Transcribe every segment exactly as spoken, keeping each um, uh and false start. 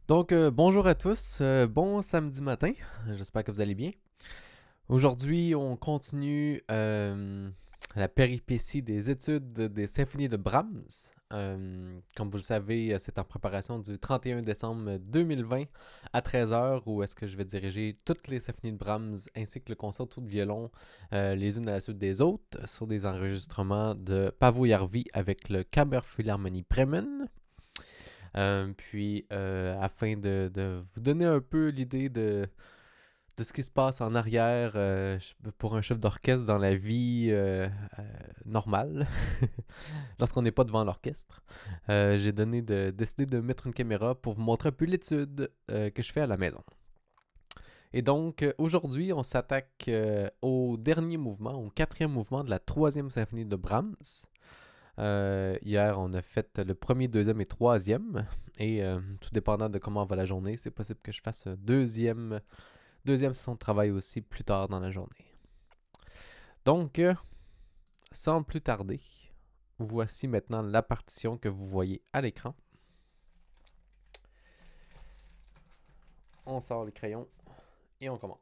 Donc, euh, bonjour à tous, euh, bon samedi matin, j'espère que vous allez bien. Aujourd'hui, on continue euh, la péripétie des études des symphonies de Brahms. Euh, comme vous le savez, c'est en préparation du trente et un décembre deux mille vingt à treize heures où est-ce que je vais diriger toutes les symphonies de Brahms ainsi que le concerto de violon euh, les unes à la suite des autres sur des enregistrements de Paavo Järvi avec le Kammerphilharmonie Bremen. Euh, puis, euh, afin de, de vous donner un peu l'idée de, de ce qui se passe en arrière euh, pour un chef d'orchestre dans la vie euh, euh, normale, lorsqu'on n'est pas devant l'orchestre, euh, j'ai donné de, décidé de mettre une caméra pour vous montrer un peu l'étude euh, que je fais à la maison. Et donc, euh, aujourd'hui, on s'attaque euh, au dernier mouvement, au quatrième mouvement de la troisième symphonie de Brahms. Euh, hier, on a fait le premier, deuxième et troisième. Et euh, tout dépendant de comment va la journée, c'est possible que je fasse un deuxième, deuxième session de travail aussi plus tard dans la journée. Donc, euh, sans plus tarder, voici maintenant la partition que vous voyez à l'écran. On sort les crayons et on commence.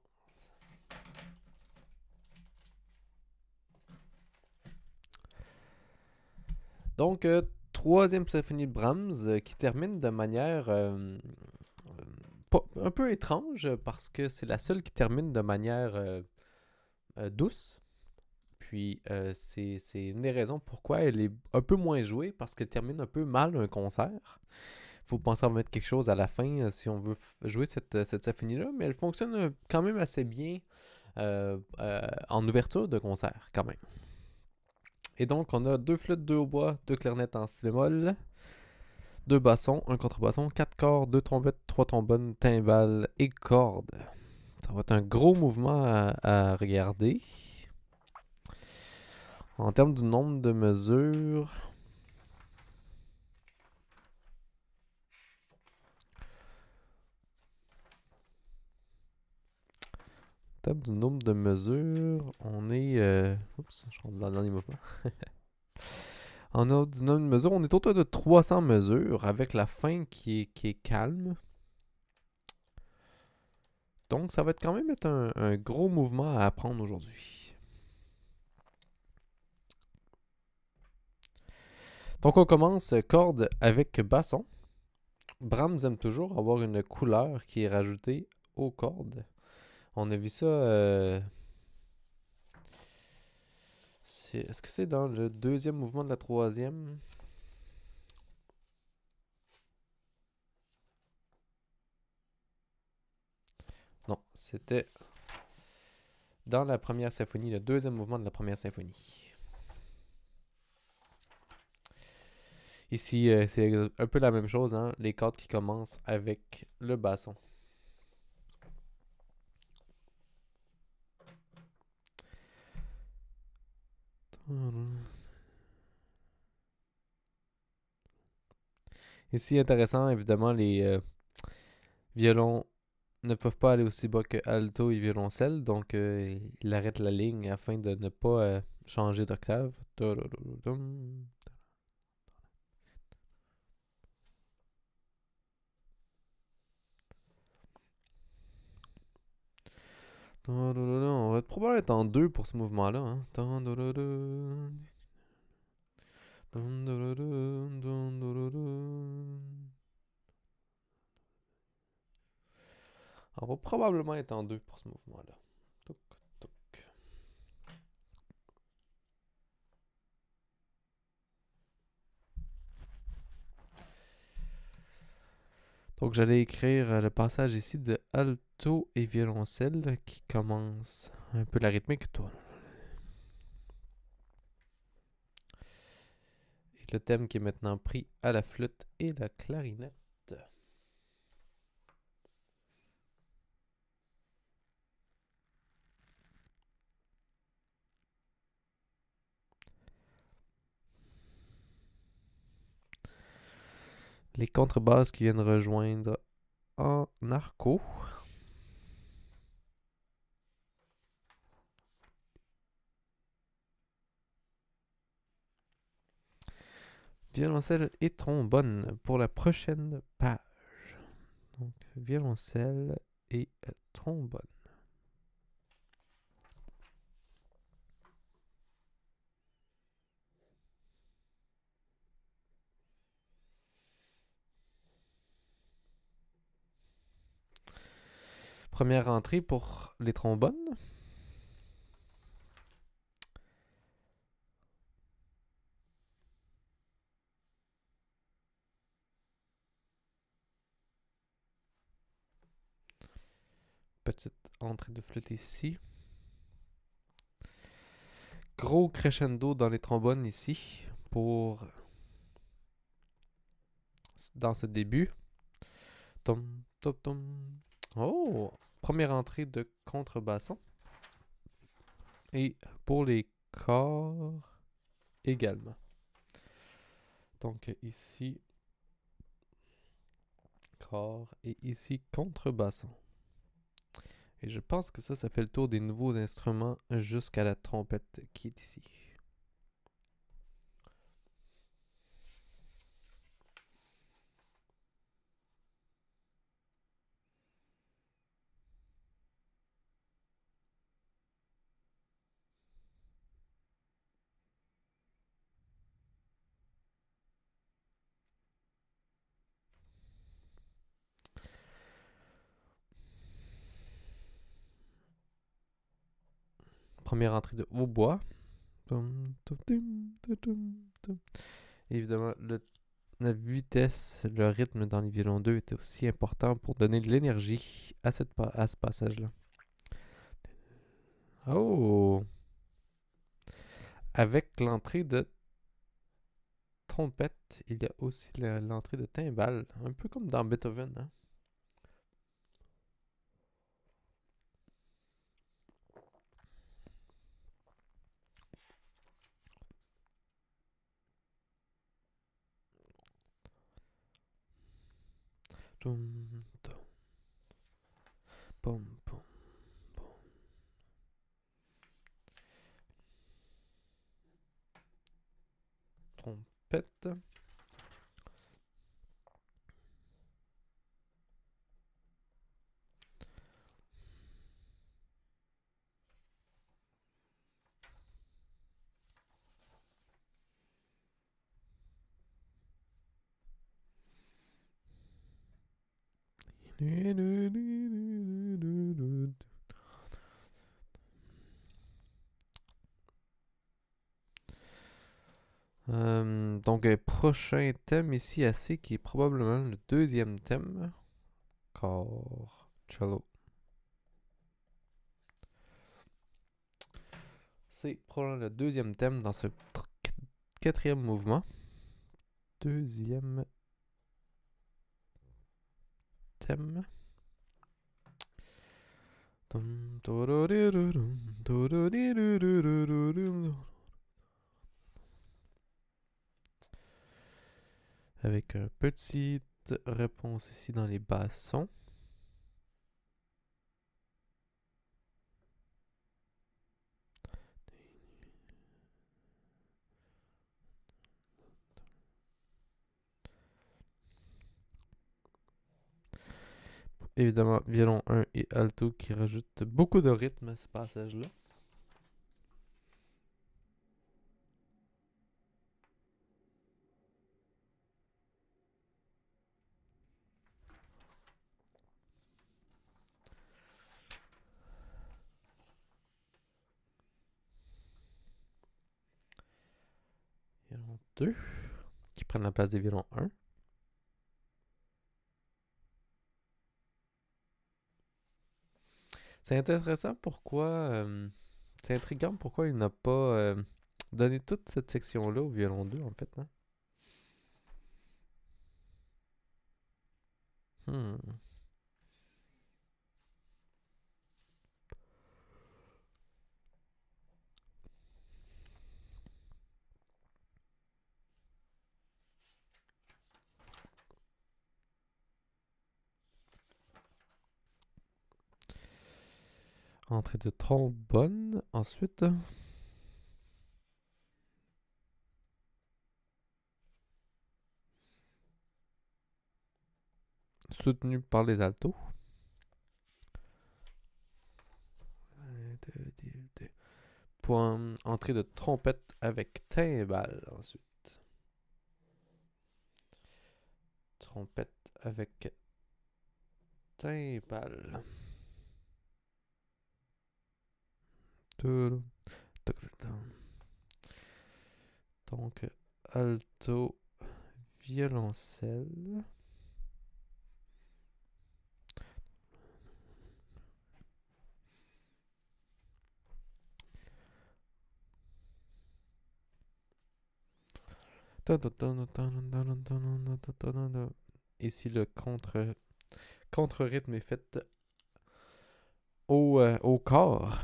Donc, euh, troisième symphonie de Brahms euh, qui termine de manière euh, euh, pas- un peu étrange parce que c'est la seule qui termine de manière euh, euh, douce. Puis euh, c'est c'est une des raisons pourquoi elle est un peu moins jouée parce qu'elle termine un peu mal un concert. Faut penser à mettre quelque chose à la fin euh, si on veut f- jouer cette, euh, cette symphonie-là, mais elle fonctionne euh, quand même assez bien euh, euh, en ouverture de concert quand même. Et donc on a deux flûtes, deux hautbois, deux clarinettes en si bémol, deux bassons, un contrebasson, quatre cordes, deux trompettes, trois trombones, timbales et cordes. Ça va être un gros mouvement à, à regarder. En termes du nombre de mesures, en termes du nombre de mesures, on est. Euh... Oups, je rentre dans le dernier mouvement. En a du nombre de mesures, on est autour de trois cents mesures avec la fin qui est, qui est calme. Donc, ça va être quand même être un, un gros mouvement à apprendre aujourd'hui. Donc, on commence corde avec basson. Brahms aime toujours avoir une couleur qui est rajoutée aux cordes. On a vu ça. Euh, c'est- Est-ce que c'est dans le deuxième mouvement de la troisième? Non, c'était dans la première symphonie, le deuxième mouvement de la première symphonie. Ici, euh, c'est un peu la même chose, hein? Les cordes qui commencent avec le basson. Ici, intéressant, évidemment, les euh, violons ne peuvent pas aller aussi bas que alto et violoncelle, donc euh, il arrête la ligne afin de ne pas euh, changer d'octave. On va probablement être en deux pour ce mouvement-là. Hein. On va probablement être en deux pour ce mouvement-là. Touc, touc. Donc j'allais écrire euh, le passage ici de alto et violoncelle qui commence un peu la rythmique. Et le thème qui est maintenant pris à la flûte et la clarinette. Les contrebasses qui viennent rejoindre en arco. Violoncelle et trombone pour la prochaine page. Donc, violoncelle et euh, trombone. Première entrée pour les trombones. Petite entrée de flûte ici. Gros crescendo dans les trombones ici pour dans ce début. Tom, tom, tom. Oh! Première entrée de contrebasson. Et pour les corps également. Donc ici, corps et ici, contrebasson. Et je pense que ça, ça fait le tour des nouveaux instruments jusqu'à la trompette qui est ici. Première entrée de hautbois. Évidemment, le, la vitesse, le rythme dans les violons deux était aussi important pour donner de l'énergie à, cette, à ce passage-là. Oh! Avec l'entrée de trompette, il y a aussi l'entrée de timbale, un peu comme dans Beethoven. Hein? Toum, toum. Pom, pom, pom. Trompette. Euh, donc, un prochain thème ici assez qui est probablement le deuxième thème. Corps, cello. C'est probablement le deuxième thème dans ce quatrième mouvement. Deuxième thème. Avec une petite réponse ici dans les bassons. Évidemment, violon un et alto qui rajoutent beaucoup de rythme à ce passage-là. Violon deux qui prennent la place des violons un. C'est intéressant pourquoi... Euh, c'est intriguant pourquoi il n'a pas euh, donné toute cette section-là au violon deux, en fait. Hein? Hmm. Entrée de trombone, ensuite. soutenu par les altos. Pour une entrée de trompette avec timbale ensuite. Trompette avec timbale. Donc, alto, violoncelle. Ici, le contre, contre-rythme est fait au, euh, au corps.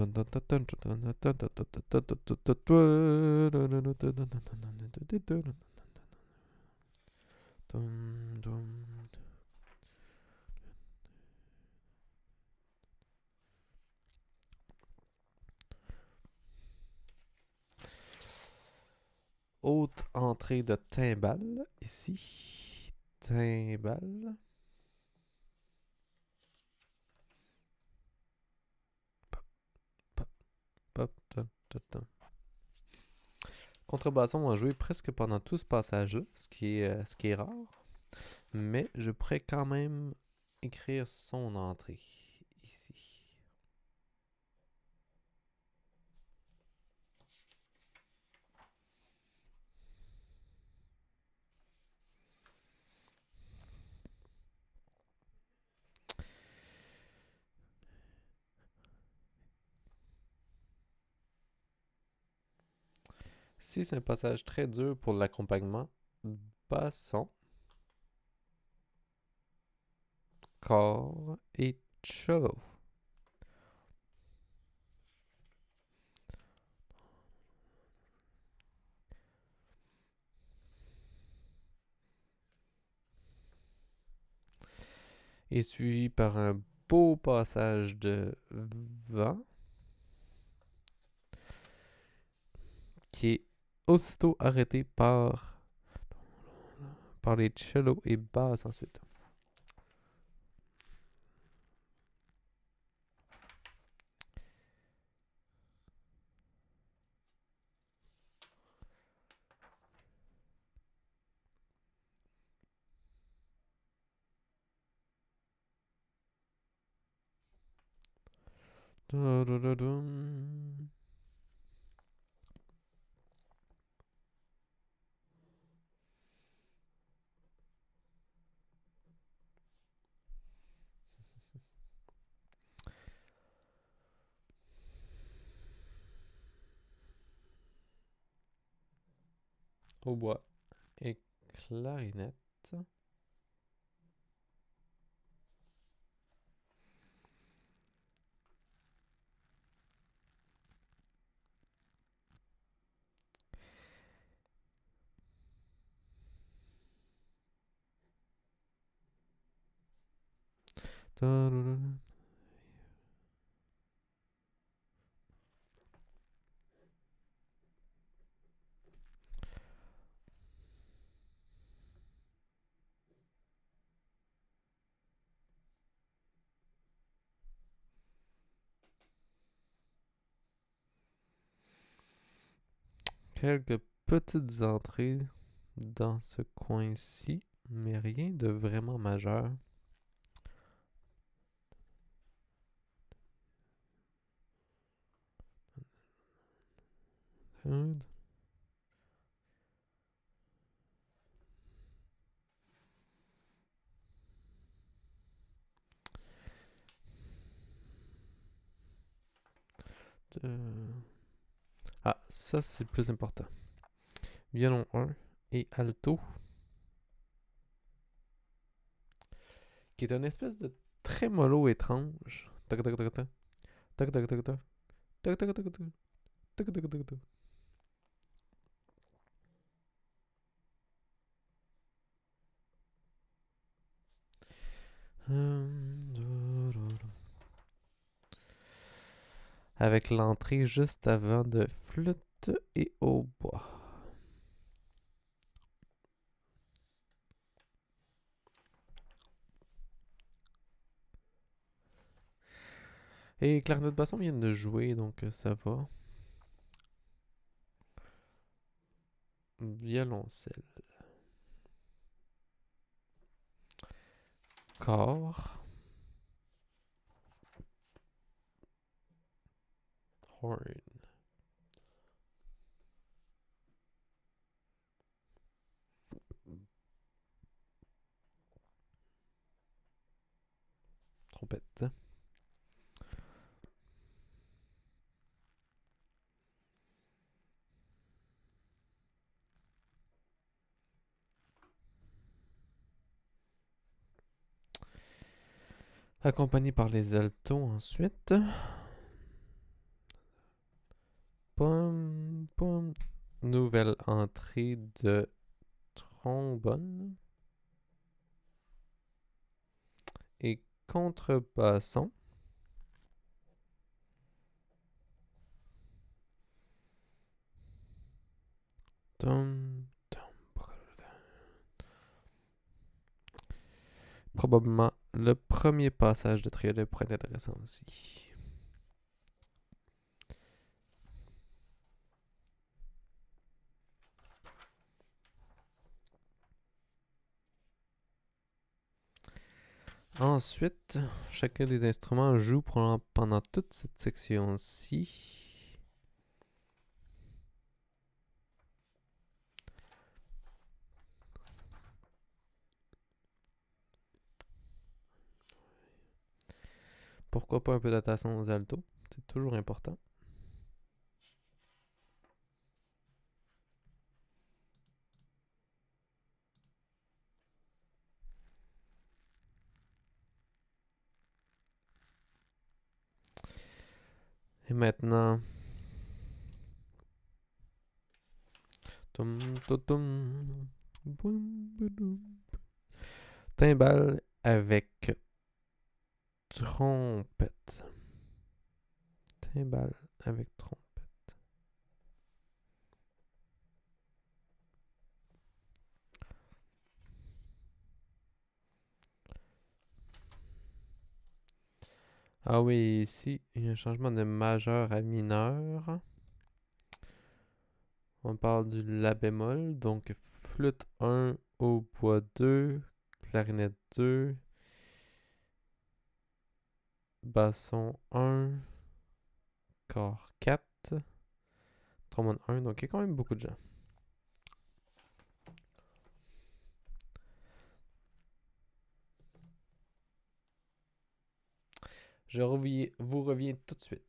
Haute entrée de timbale, ici. Timbale. Pop, pop, pop, ta, ta, ta. Contrebasson a joué presque pendant tout ce passage-là, ce qui est, euh, ce qui est rare. Mais je pourrais quand même écrire son entrée, ici. Si c'est un passage très dur pour l'accompagnement, basson, corps et cello. Et suivi par un beau passage de vent qui est aussitôt arrêté par, par les cellos et basses ensuite. Da-da-da-dum. Hautbois et clarinette. Da-da-da-da. Quelques petites entrées dans ce coin-ci, mais rien de vraiment majeur. Good. Euh, Ah, ça c'est plus important. Violon un et alto. Qui est une espèce de trémolo étrange. Tac tac tac tac. Tac tac tac tac. Tac tac tac tac. Tac tac tac tac. Avec l'entrée juste avant de flûte et hautbois. Et clarinette basson vient de jouer, donc euh, ça va. Violoncelle. Corps. Horn. Trompette. Accompagné par les altos ensuite. Poum, poum. Nouvelle entrée de trombone. Et contrebasson. Dum, dum. Probablement le premier passage de triolet pourrait être intéressant aussi. Ensuite, chacun des instruments joue pendant, pendant toute cette section-ci. Pourquoi pas un peu d'attention aux altos? C'est toujours important. Et maintenant... Tum, tum, tum. Boum, boum. Timbale avec trompette. Timbale avec trompette. Ah oui, ici, il y a un changement de majeur à mineur. On parle du La bémol, donc flûte un, hautbois deux, clarinette deux, basson un, corps quatre, trombone un, donc il y a quand même beaucoup de gens. Je reviens, vous reviens tout de suite.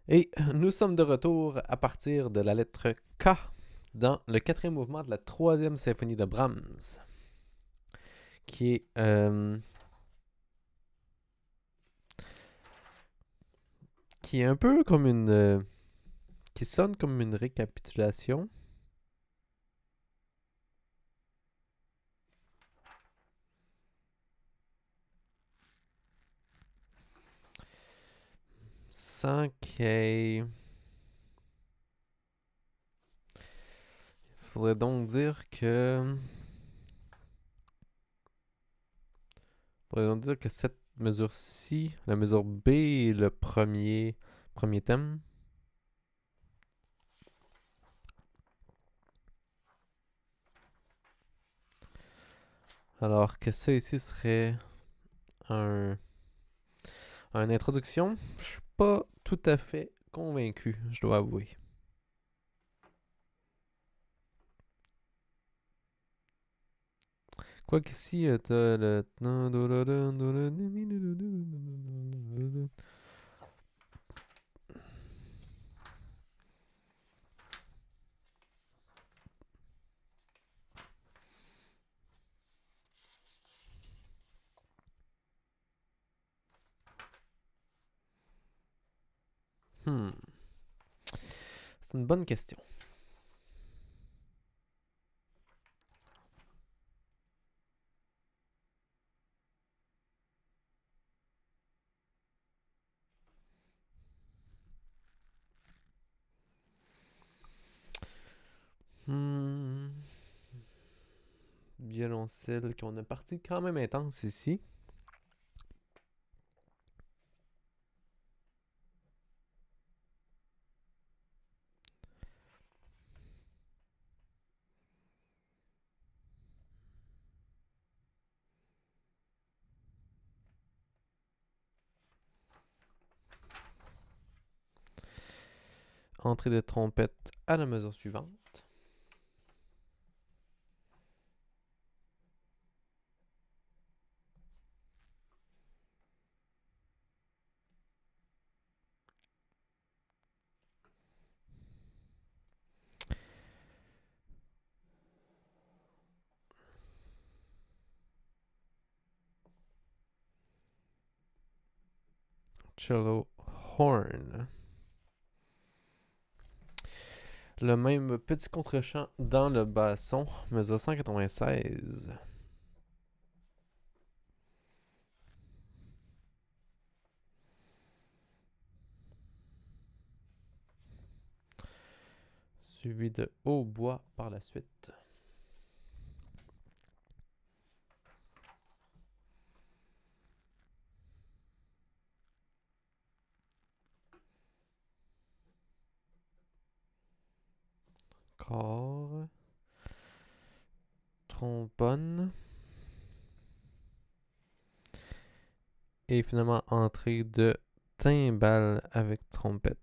Et nous sommes de retour à partir de la lettre K dans le quatrième mouvement de la troisième symphonie de Brahms, qui est euh, qui est un peu comme une euh, qui sonne comme une récapitulation. Sans qu'il y ait... Il faudrait donc dire que... Il faudrait donc dire que cette mesure-ci, la mesure B est le premier, premier thème. Alors que ça ici serait un... une introduction. Je suis pas tout à fait convaincu, je dois avouer. Quoi qu'ici, euh, t'as le... Hmm. C'est une bonne question. Hmm. Violoncelle, qu'on a parti quand même intense ici. Entrée de trompette à la mesure suivante. Cello horn. Le même petit contre-champ dans le basson, mesure cent quatre-vingt-seize. Suivi de hautbois par la suite. Corps. Trombone. Et finalement, entrée de timbale avec trompette.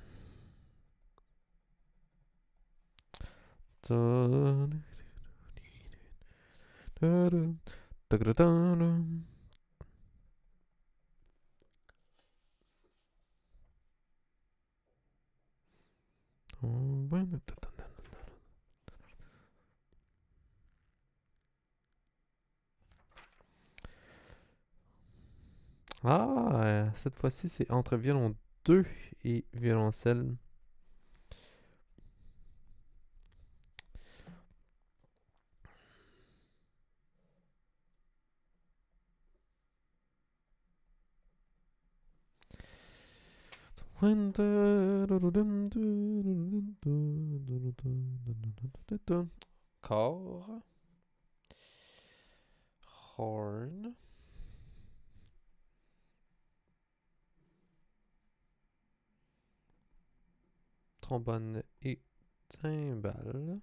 Ah, euh, cette fois-ci, c'est entre violon deux et violoncelle. Corps. Horn. Trombone et timbale.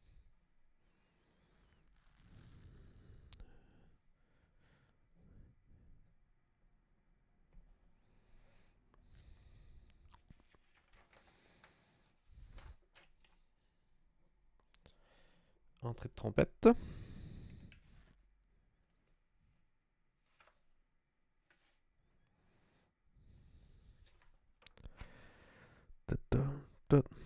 Entrée de trompette.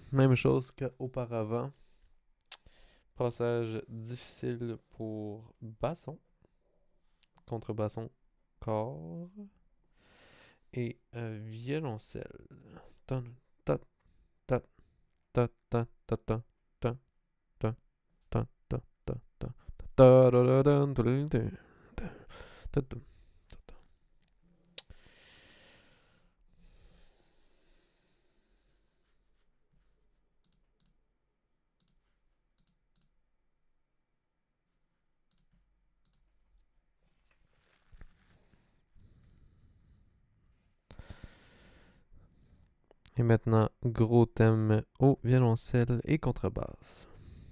même chose qu'auparavant. Passage difficile pour basson, contrebasson, corps et euh, violoncelle. Tan, ta, ta, ta, ta, ta, ta, ta, ta, ta, ta, ta, ta, ta, da, da, da, da, da, da, da, da. Et maintenant, gros thème au violoncelle et contrebasse.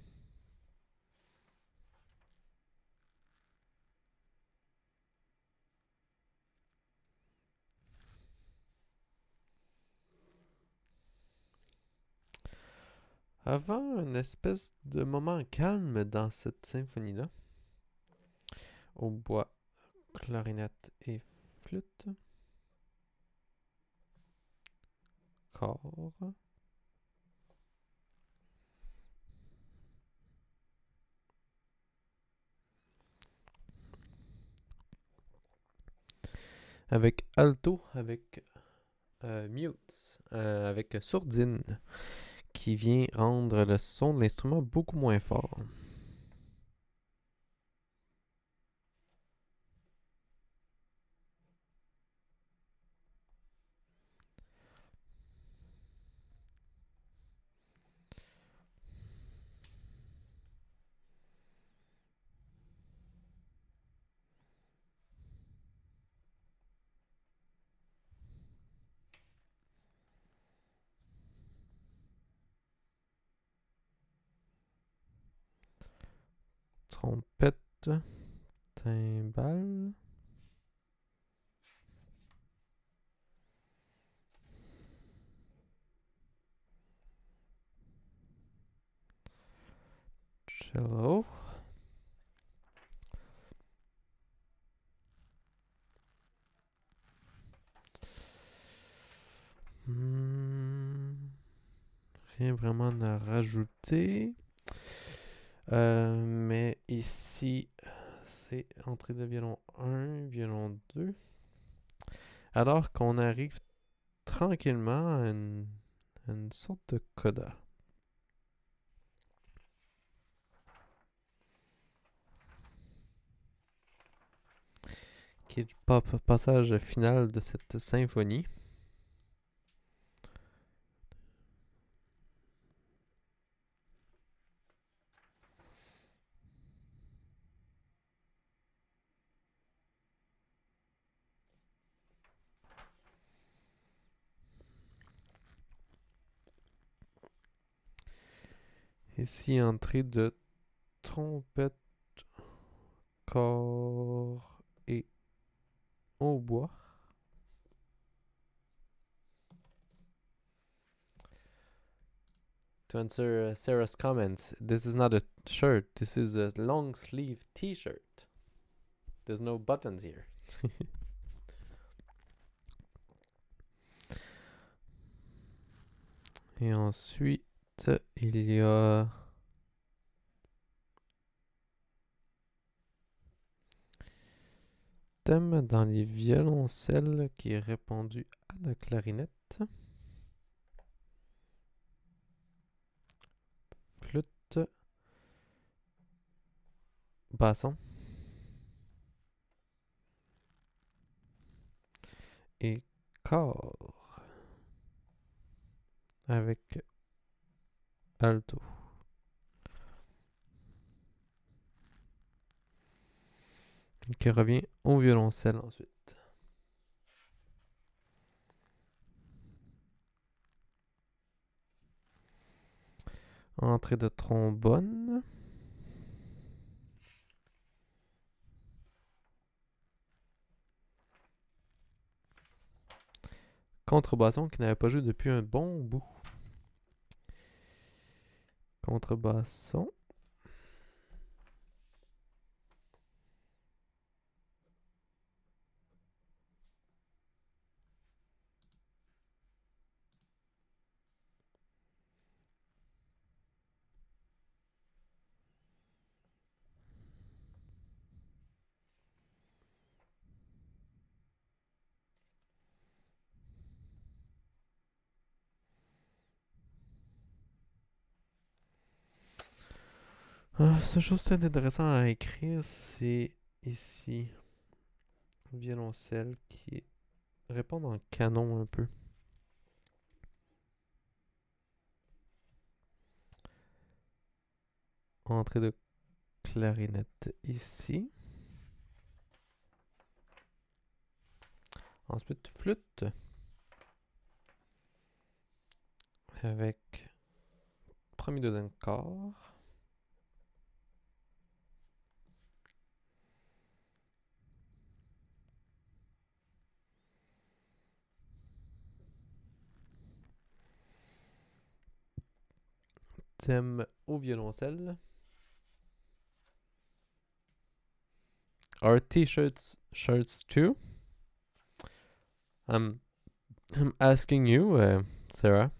Avant une espèce de moment calme dans cette symphonie-là, au bois, clarinette et flûte, corps, avec alto, avec euh, mute, euh, avec sourdine, qui vient rendre le son de l'instrument beaucoup moins fort. Trompette, timbale, cello, hmm, rien vraiment à rajouter. Euh, mais ici, c'est entrée de violon un, violon deux. Alors qu'on arrive tranquillement à une, à une sorte de coda. Qui est le passage final de cette symphonie. Ici, entrée de trompette, corps et hautbois. To answer uh, Sarah's comment, this is not a shirt, this is a long sleeve t-shirt. There's no buttons here. Et ensuite, il y a thème dans les violoncelles qui est répondu à la clarinette. Flûte, basson et corps avec alto. Qui revient au violoncelle ensuite. Entrée de trombone. Contrebasson qui n'avait pas joué depuis un bon bout. Contrebasson. Ah, ce chose qui est intéressant à écrire, c'est ici. Violoncelle qui répond en canon un peu. Entrée de clarinette ici. Ensuite, flûte. Avec premier, deuxième quart. Thème au violoncelle. Our t-shirts shirts too. I'm, I'm asking you, uh, Sarah.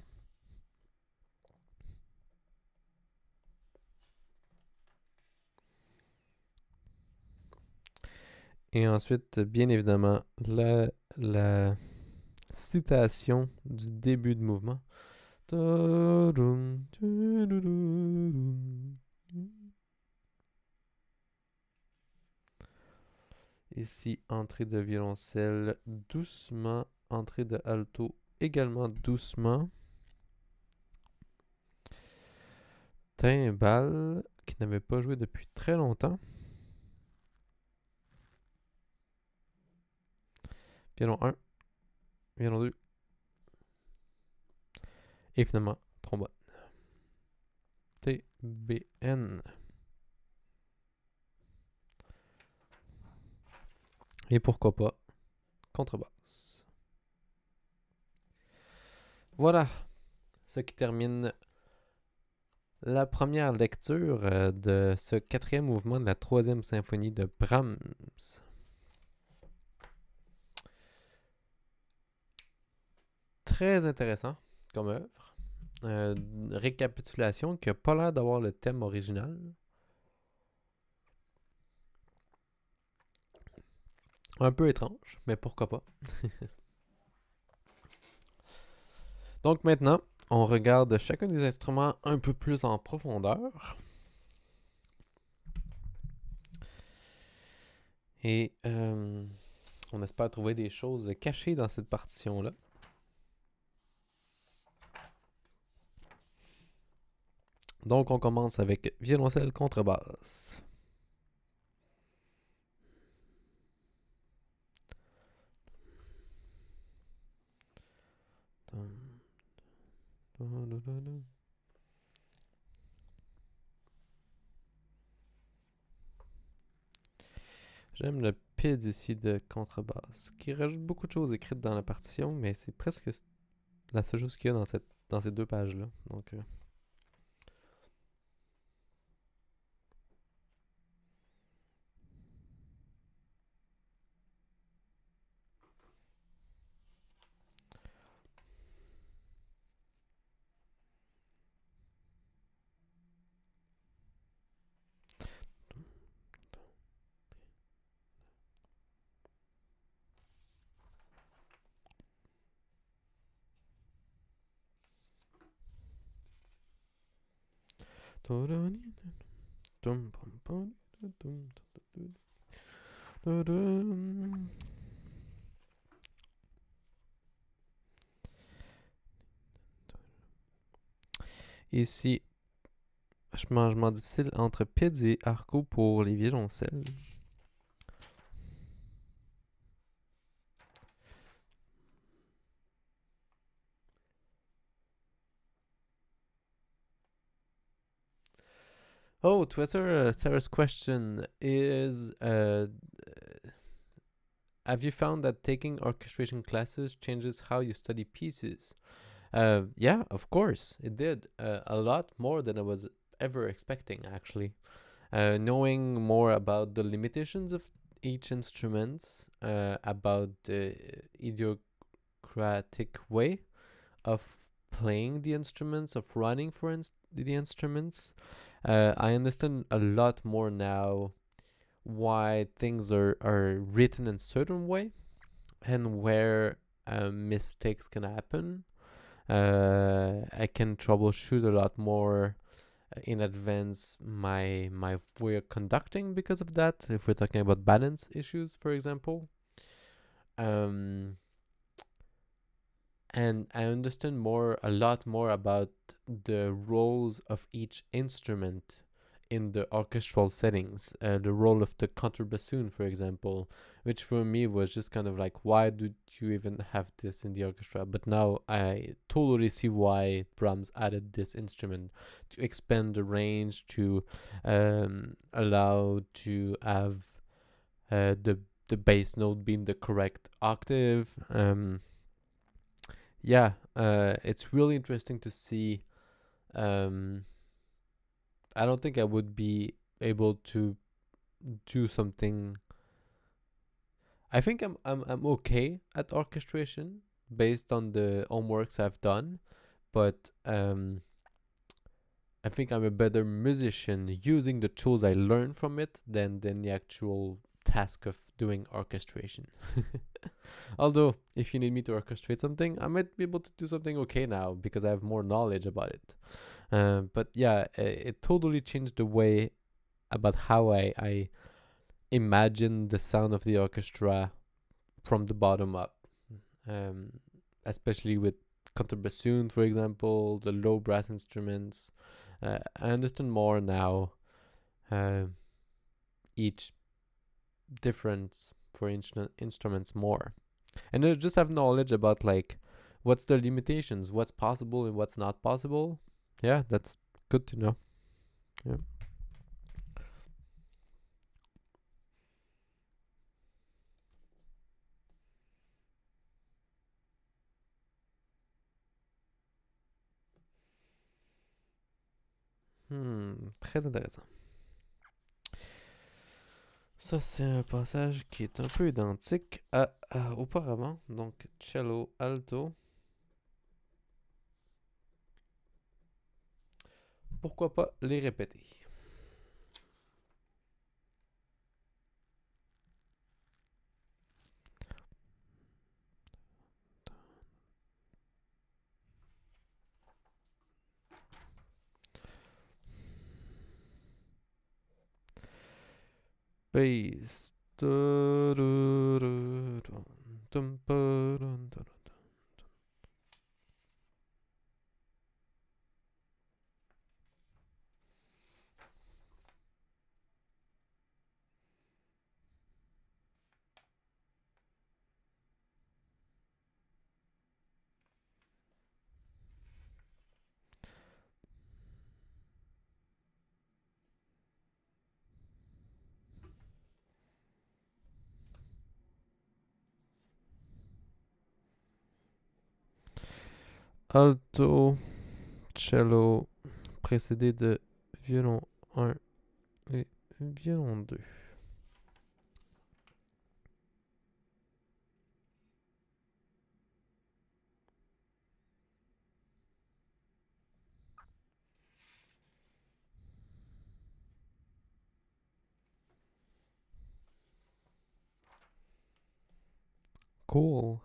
Et ensuite, bien évidemment, la, la citation du début de mouvement. Ici, entrée de violoncelle doucement, entrée de alto également doucement. Timbale, qui n'avait pas joué depuis très longtemps. Violon un, violon deux. Et finalement, trombone. T B N. Et pourquoi pas, contrebasse. Voilà ce qui termine la première lecture euh, de ce quatrième mouvement de la troisième symphonie de Brahms. Très intéressant comme œuvre. Euh, récapitulation qui n'a pas l'air d'avoir le thème original. Un peu étrange, mais pourquoi pas. Donc maintenant, on regarde chacun des instruments un peu plus en profondeur. Et euh, on espère trouver des choses cachées dans cette partition-là. Donc on commence avec violoncelle contrebasse. J'aime le P I D ici de contrebasse, qui rajoute beaucoup de choses écrites dans la partition, mais c'est presque la seule chose qu'il y a dans, cette, dans ces deux pages-là. Donc, euh, ici, changement difficile entre P I D et arco pour les violoncelles. Oh, to answer uh, Sarah's question is, uh, have you found that taking orchestration classes changes how you study pieces? Uh, yeah, of course, it did. Uh, a lot more than I was ever expecting, actually. Uh, knowing more about the limitations of each instrument, uh, about the idiosyncratic way of playing the instruments, of running for ins- the instruments. Uh, I understand a lot more now why things are, are written in a certain way and where uh, mistakes can happen. Uh, I can troubleshoot a lot more uh, in advance my my way of conducting because of that. If we're talking about balance issues, for example, um, and I understand more a lot more about the roles of each instrument in the orchestral settings. Uh, the role of the contrabassoon, for example, which for me was just kind of like, why did you even have this in the orchestra? But now I totally see why Brahms added this instrument to expand the range, to um, allow to have uh, the the bass note being the correct octave. Um, yeah, uh, it's really interesting to see. Um, I don't think I would be able to do something. I think I'm I'm I'm okay at orchestration based on the homeworks I've done, but um, I think I'm a better musician using the tools I learned from it than than the actual task of doing orchestration. Although, if you need me to orchestrate something, I might be able to do something okay now because I have more knowledge about it. Uh, but yeah, it, it totally changed the way about how I, I imagine the sound of the orchestra from the bottom up. Um, Especially with contrabassoon, for example, the low brass instruments. Uh, I understand more now uh, each difference for instru- instruments more. And I just have knowledge about like what's the limitations, what's possible and what's not possible. Yeah, that's good to know. Yeah. Hmm, très intéressant. Ça, c'est un passage qui est un peu identique à, à auparavant. Donc, cello, alto. Pourquoi pas les répéter? Bass. Alto, cello, précédé de violon un et violon deux. Cool.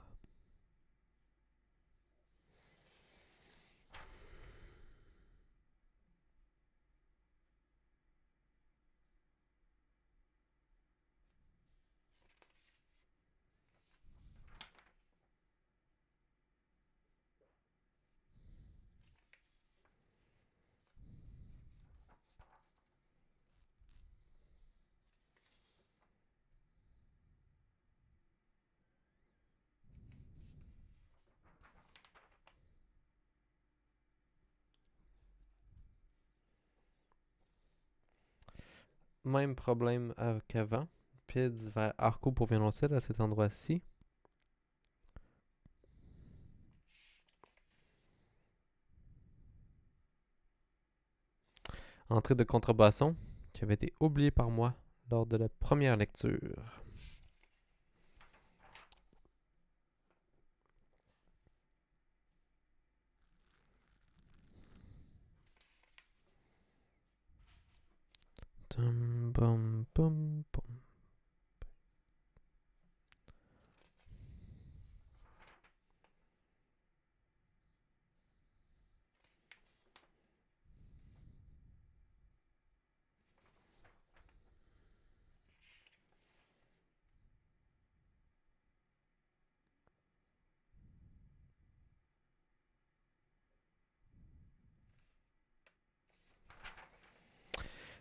Même problème qu'avant. Pids vers arco pour violoncelle à cet endroit-ci. Entrée de contrebasson qui avait été oubliée par moi lors de la première lecture. Dum, bum, bum, bum.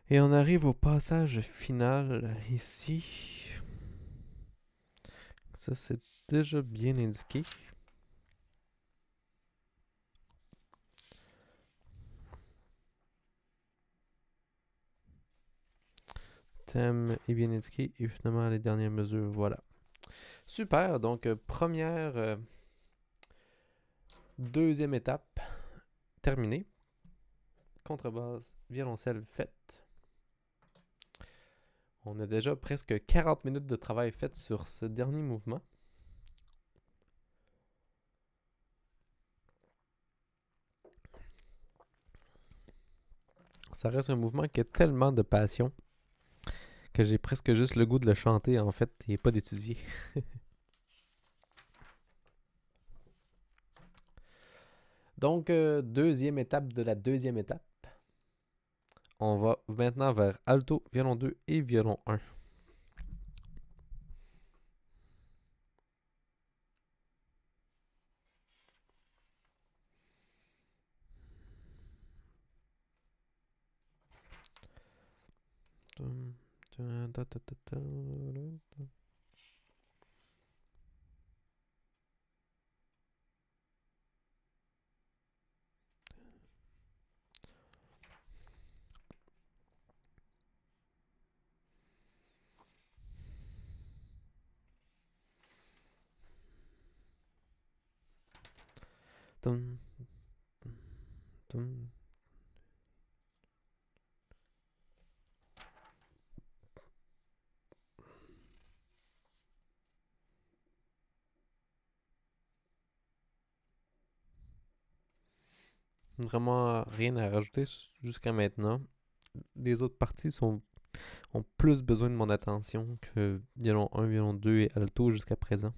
Et on arrive au passage final ici. Ça, c'est déjà bien indiqué. Thème est bien indiqué. Et finalement, les dernières mesures, voilà. Super, donc euh, première, euh, deuxième étape terminée. Contrebasse, violoncelle faite. On a déjà presque quarante minutes de travail fait sur ce dernier mouvement. Ça reste un mouvement qui a tellement de passion que j'ai presque juste le goût de le chanter en fait et pas d'étudier. Donc, euh, deuxième étape de la deuxième étape. On va maintenant vers alto, violon deux et violon un. Tum, tum. Vraiment rien à rajouter jusqu'à maintenant. Les autres parties sont, ont plus besoin de mon attention que violon un, violon deux et alto jusqu'à présent.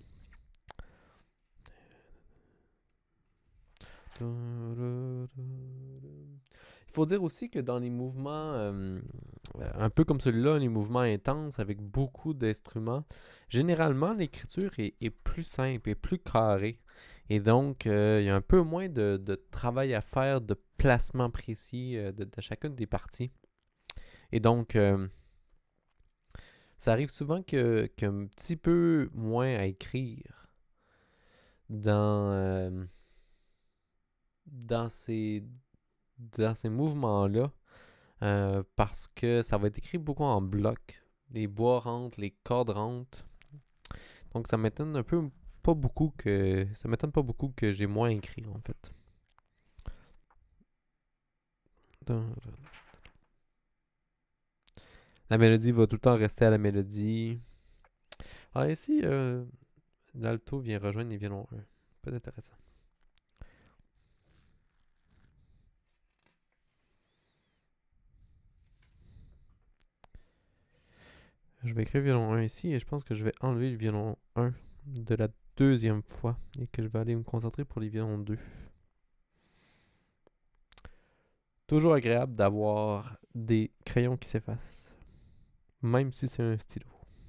Il faut dire aussi que dans les mouvements, euh, un peu comme celui-là, les mouvements intenses avec beaucoup d'instruments, généralement l'écriture est, est plus simple et plus carrée. Et donc, euh, il y a un peu moins de, de travail à faire, de placement précis euh, de, de chacune des parties. Et donc, euh, ça arrive souvent que, qu'un petit peu moins à écrire dans, euh, dans ces, dans ces mouvements-là. Euh, parce que ça va être écrit beaucoup en bloc. Les bois rentrent, les cordes rentrent. Donc ça m'étonne un peu pas beaucoup que. Ça m'étonne pas beaucoup que j'ai moins écrit en fait. La mélodie va tout le temps rester à la mélodie. Ah ici, euh, l'alto vient rejoindre les violons un. Pas intéressant. Je vais écrire violon un ici et je pense que je vais enlever le violon un de la deuxième fois et que je vais aller me concentrer pour les violons deux. Toujours agréable d'avoir des crayons qui s'effacent, même si c'est un stylo.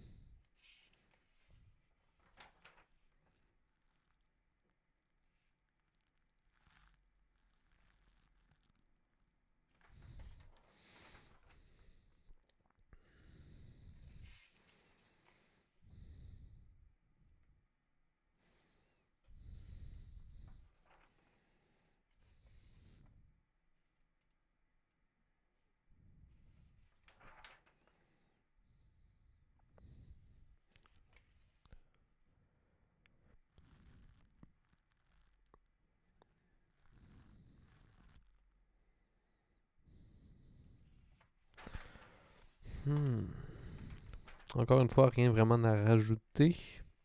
Hmm. Encore une fois, rien vraiment à rajouter.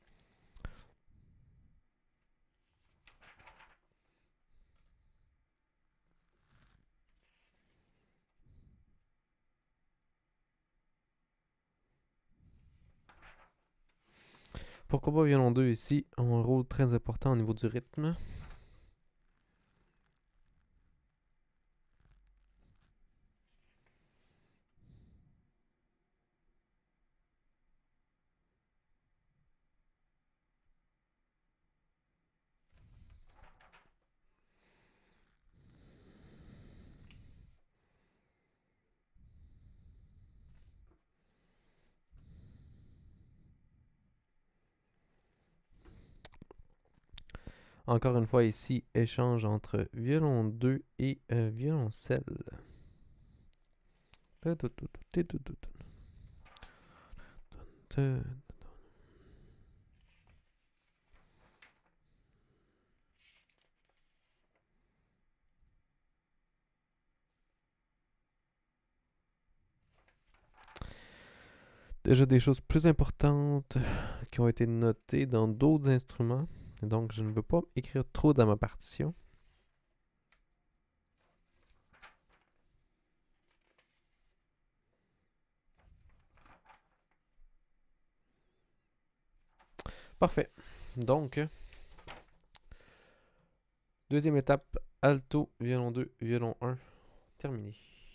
Pourquoi pas violon deux ici, a un rôle très important au niveau du rythme. Encore une fois ici, échange entre violon deux et euh, violoncelle. Déjà des choses plus importantes qui ont été notées dans d'autres instruments. Donc je ne veux pas écrire trop dans ma partition. Parfait. Donc, deuxième étape, alto, violon deux, violon un, terminé.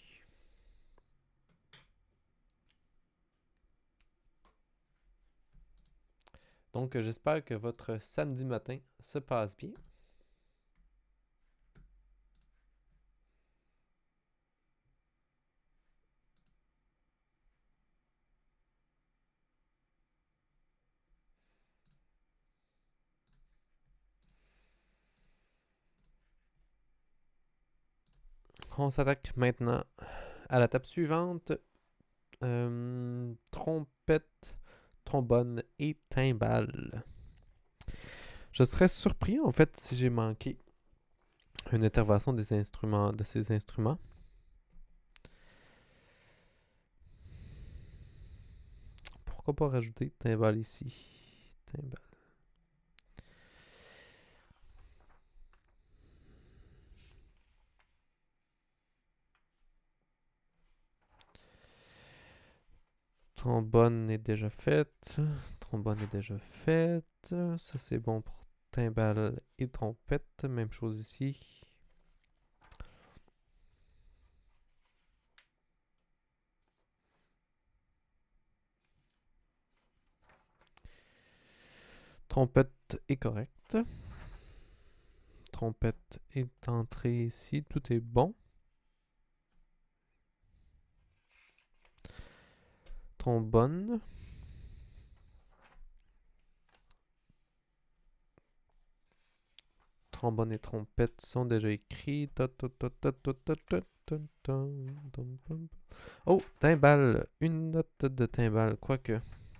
Donc, j'espère que votre samedi matin se passe bien. On s'attaque maintenant à la table suivante. Euh, trompette, trombone et timbale. Je serais surpris en fait si j'ai manqué une intervention des instruments, de ces instruments. Pourquoi pas rajouter timbale ici? Timbale. Trombone est déjà faite. Trombone est déjà faite. Ça, c'est bon pour timbale et trompette. Même chose ici. Trompette est correcte. Trompette est entrée ici. Tout est bon. Trombone. Trombone et trompette sont déjà écrits. Oh, timbale. Une note de timbale. Quoique.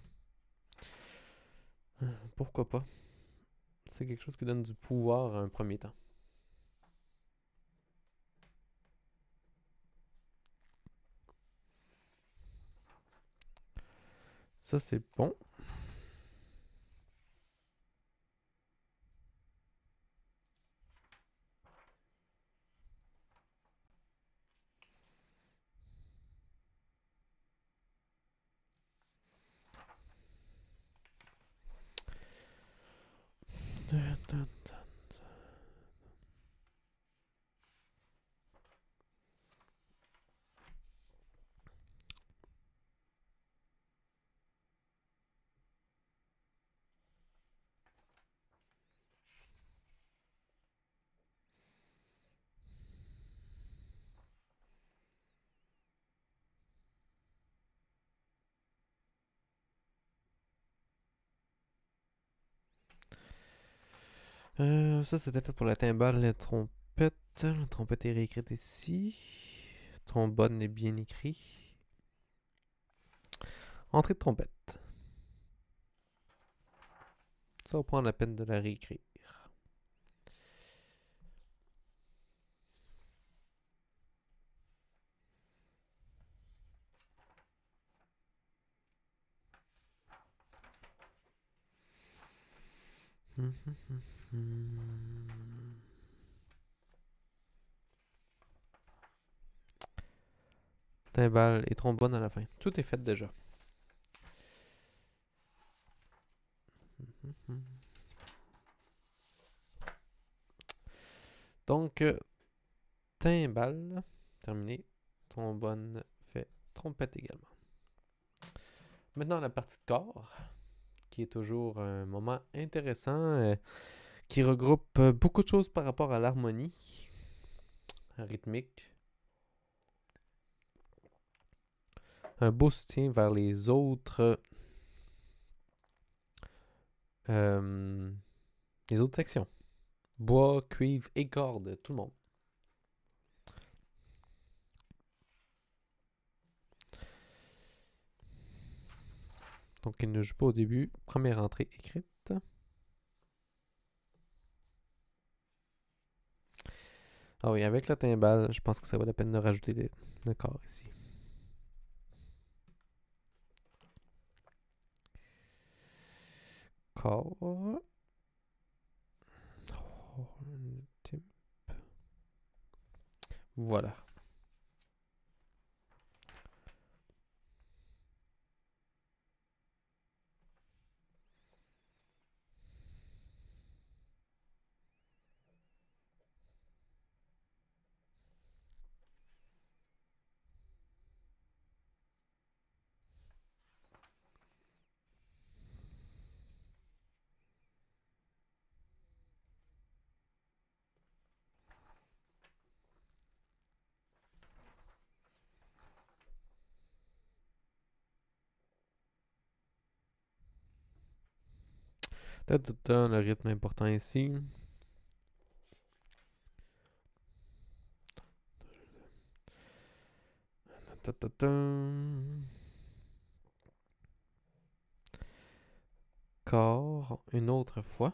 Pourquoi pas? C'est quelque chose qui donne du pouvoir à un premier temps. Ça, c'est bon. Euh, ça, c'était fait pour la timbale, la trompette. La trompette est réécrite ici. Trombone est bien écrit. Entrée de trompette. Ça va prendre la peine de la réécrire. Timbale et trombone à la fin. Tout est fait déjà. Donc, euh, timbale, terminé. Trombone fait trompette également. Maintenant, la partie de corps, qui est toujours un moment intéressant, euh, qui regroupe euh, beaucoup de choses par rapport à l'harmonie rythmique. Un beau soutien vers les autres euh, les autres sections. Bois, cuivre et corde, tout le monde. Donc, il ne joue pas au début. Première entrée écrite. Ah oui, avec la timbale, je pense que ça vaut la peine de rajouter des, le corps ici. Corps. Oh, type. Voilà. Le rythme important ici. Corps, une autre fois.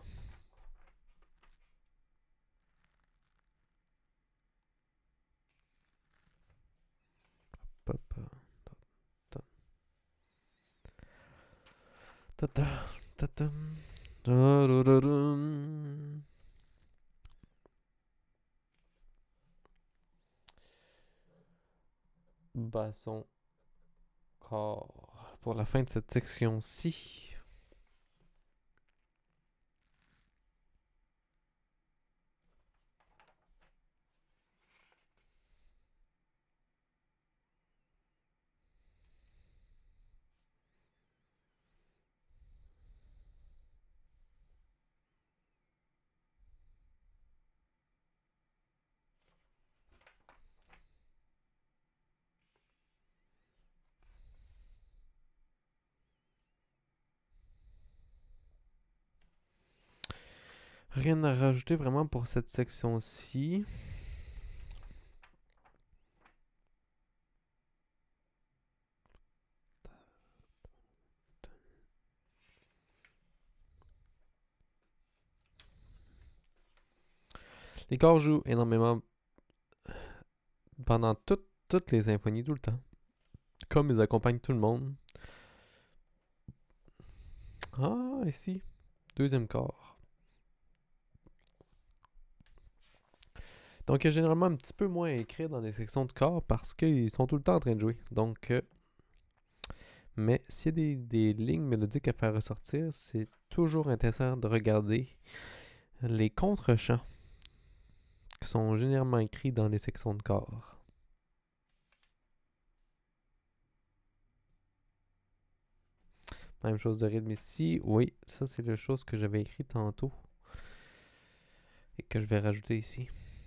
Basson, corps. Pour la fin de cette section-ci. Rien à rajouter vraiment pour cette section-ci. Les corps jouent énormément pendant tout, toutes les symphonies, tout le temps. Comme ils accompagnent tout le monde. Ah, ici. Deuxième corps. Donc, il y a généralement un petit peu moins écrit dans les sections de corps parce qu'ils sont tout le temps en train de jouer. Donc, euh, mais s'il y a des, des lignes mélodiques à faire ressortir, c'est toujours intéressant de regarder les contre-chants qui sont généralement écrits dans les sections de corps. Même chose de rythme ici. Oui, ça c'est la chose que j'avais écrit tantôt et que je vais rajouter ici.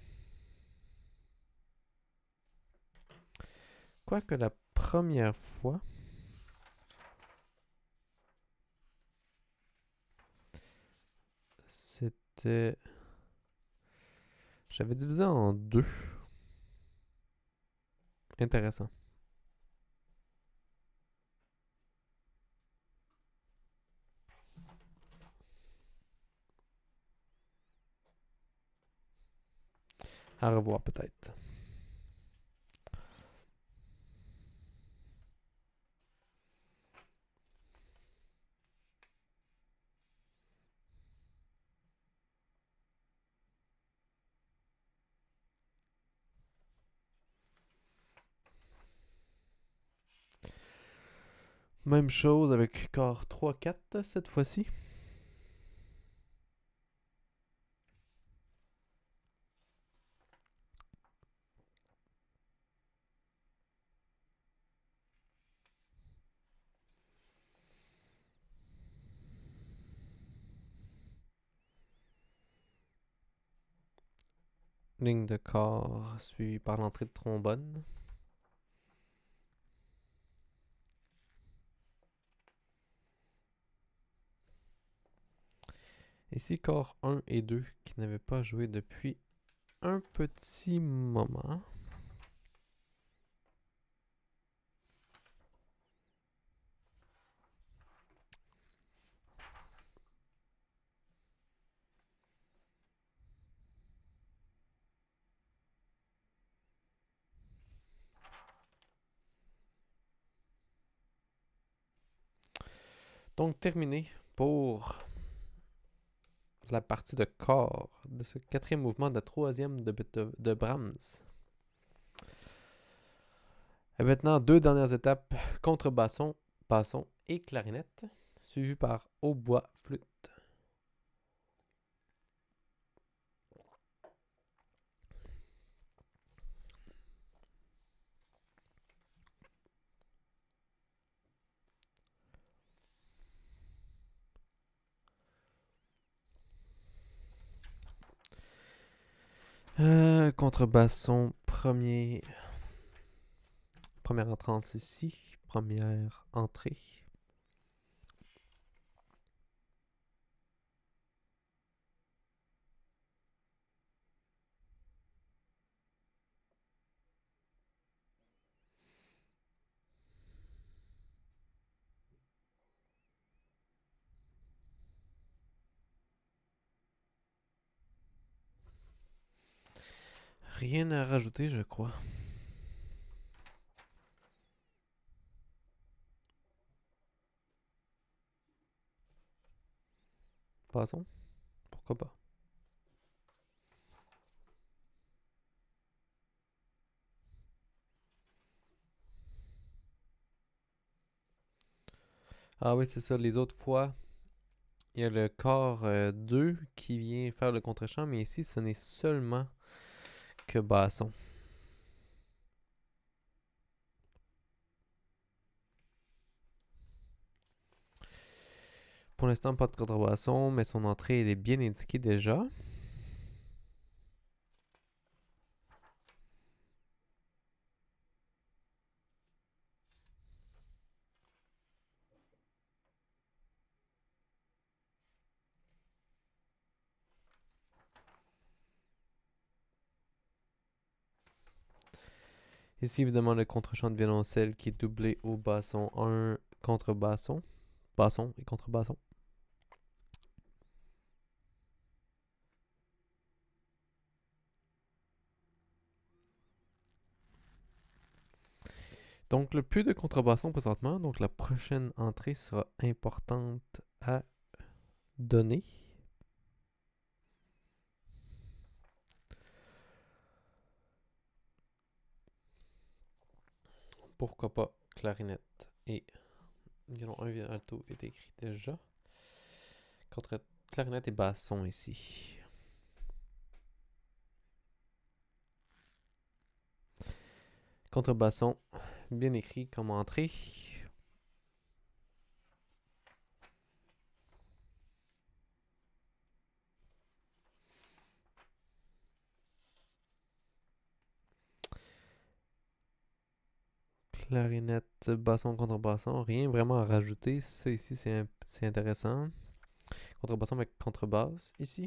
Quoique la première fois, c'était... J'avais divisé en deux. Intéressant. À revoir peut-être. Même chose avec corps trois quatre cette fois-ci. Ligne de corps suivie par l'entrée de trombone. Ici, corps un et deux qui n'avaient pas joué depuis un petit moment. Donc, terminé pour la partie de corps de ce quatrième mouvement de la troisième de, de, de Brahms. Et maintenant, deux dernières étapes, contrebasson, basson et clarinette, suivi par hautbois, flûte. Euh, contrebasson, premier, première entrance ici, première entrée. Rien à rajouter, je crois. Passons. Pourquoi pas. Ah oui, c'est ça. Les autres fois, il y a le corps euh, deux qui vient faire le contre-champ, mais ici, ce n'est seulement que basson. Pour l'instant, pas de contrebasson, mais son entrée elle est bien indiquée déjà. Ici, évidemment, le contre-champ de violoncelle qui est doublé au basson un, contrebasson. Basson et contrebasson. Donc, le plus de contrebasson présentement. Donc, la prochaine entrée sera importante à donner. Pourquoi pas clarinette et violon un, violon alto est écrit déjà. Contre clarinette et basson ici. Contrebasson, bien écrit comme entrée. Clarinette, basson, contrebasson, rien vraiment à rajouter. Ça ici, c'est intéressant. Contrebasson avec contrebasse ici.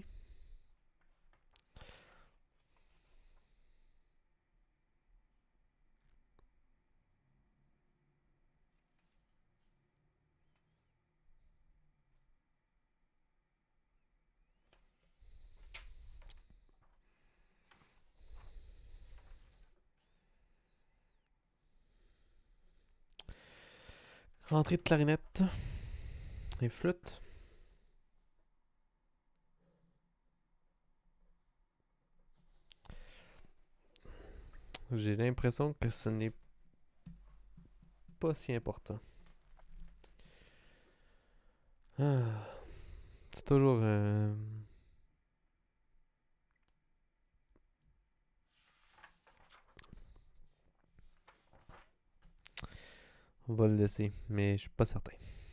Entrée de clarinette et flûte. J'ai l'impression que ce n'est pas si important. Ah, c'est toujours... Euh... On va le laisser, mais je suis pas certain.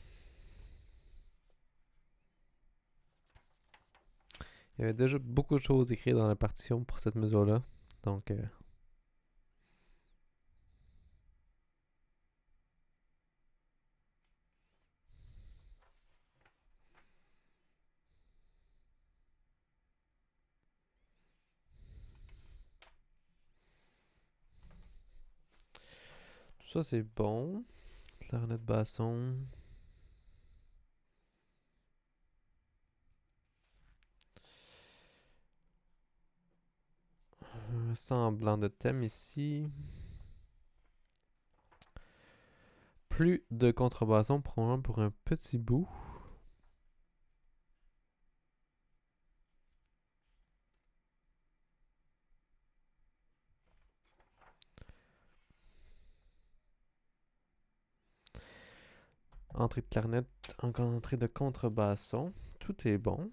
Il y avait déjà beaucoup de choses écrites dans la partition pour cette mesure-là. Donc... Euh... Ça, c'est bon. Clarinette, basson. Un semblant de thème ici. Plus de contrebasson, probablement pour un petit bout. Entrée de clarinette, encore entrée de contrebasson. Tout est bon.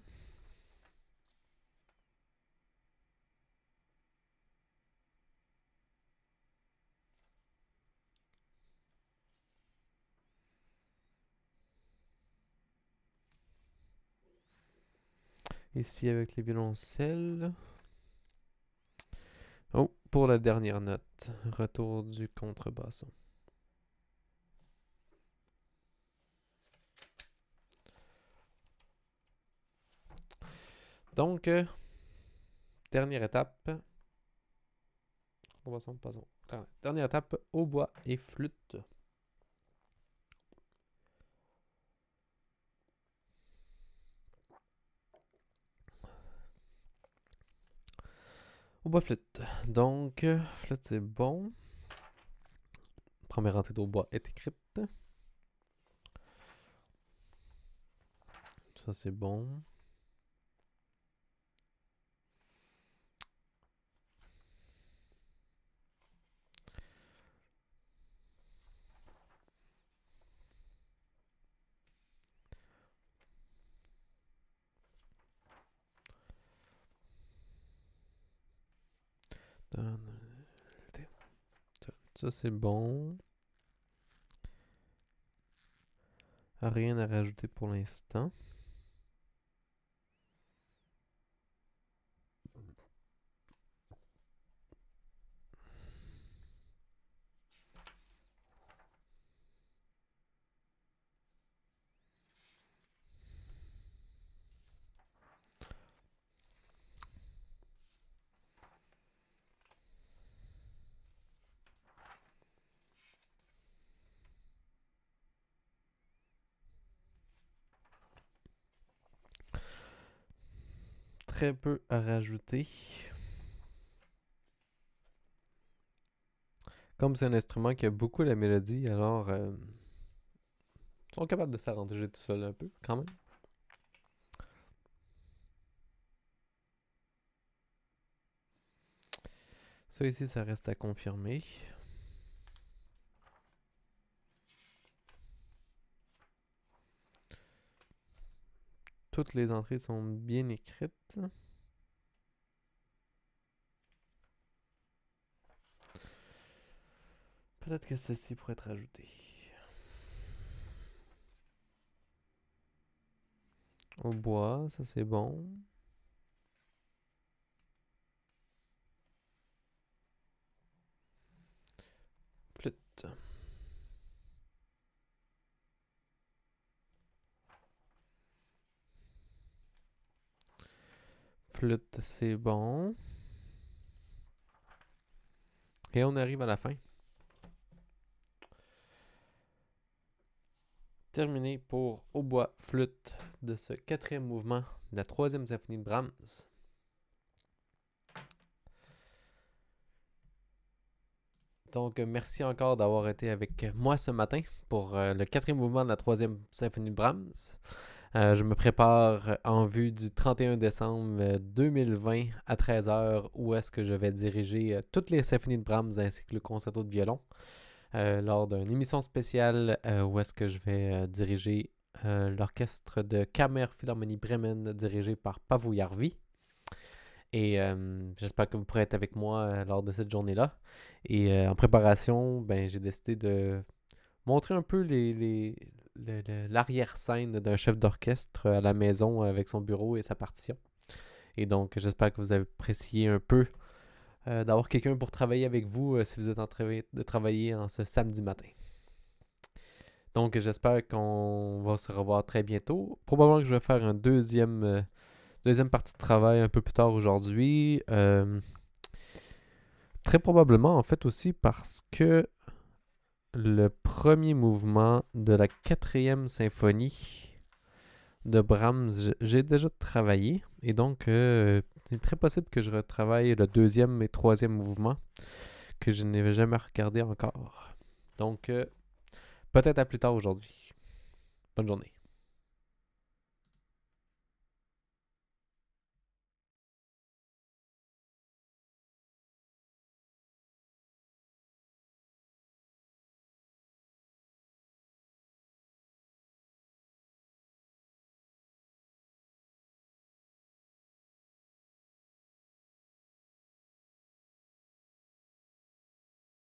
Ici avec les violoncelles. Oh, pour la dernière note, retour du contrebasson. Donc, euh, dernière étape. Contrebasson, basson. Dernière étape, hautbois et flûte. Hautbois, flûte. Donc, flûte, c'est bon. Première entrée d'hautbois est écrite. Ça, c'est bon. Ça, c'est bon. Rien à rajouter pour l'instant. Très peu à rajouter. Comme c'est un instrument qui a beaucoup la mélodie, alors euh, ils sont capables de s'arranger tout seul un peu, quand même. Ça ici, ça reste à confirmer. Toutes les entrées sont bien écrites. Peut-être que celle-ci pourrait être ajoutée. Au bois, ça c'est bon. Flûte. Flûte, c'est bon. Et on arrive à la fin. Terminé pour hautbois, flûte de ce quatrième mouvement de la troisième symphonie de Brahms. Donc, merci encore d'avoir été avec moi ce matin pour euh, le quatrième mouvement de la troisième symphonie de Brahms. Euh, je me prépare en vue du trente et un décembre deux mille vingt à treize heures où est-ce que je vais diriger euh, toutes les symphonies de Brahms ainsi que le concerto de violon euh, lors d'une émission spéciale euh, où est-ce que je vais euh, diriger euh, l'orchestre de Kammerphilharmonie Bremen dirigé par Paavo Järvi. Et euh, j'espère que vous pourrez être avec moi euh, lors de cette journée-là. Et euh, en préparation, ben, j'ai décidé de montrer un peu les, les, le- le- l'arrière-scène d'un chef d'orchestre à la maison avec son bureau et sa partition. Et donc, j'espère que vous avez apprécié un peu euh, d'avoir quelqu'un pour travailler avec vous euh, si vous êtes en train de travailler en ce samedi matin. Donc, j'espère qu'on va se revoir très bientôt. Probablement que je vais faire un deuxième, euh, deuxième partie de travail un peu plus tard aujourd'hui. Euh, très probablement, en fait, aussi parce que le premier mouvement de la quatrième symphonie de Brahms, j- j'ai déjà travaillé. Et donc, euh, c'est très possible que je retravaille le deuxième et troisième mouvement que je n'avais jamais regardé encore. Donc, euh, peut-être à plus tard aujourd'hui. Bonne journée.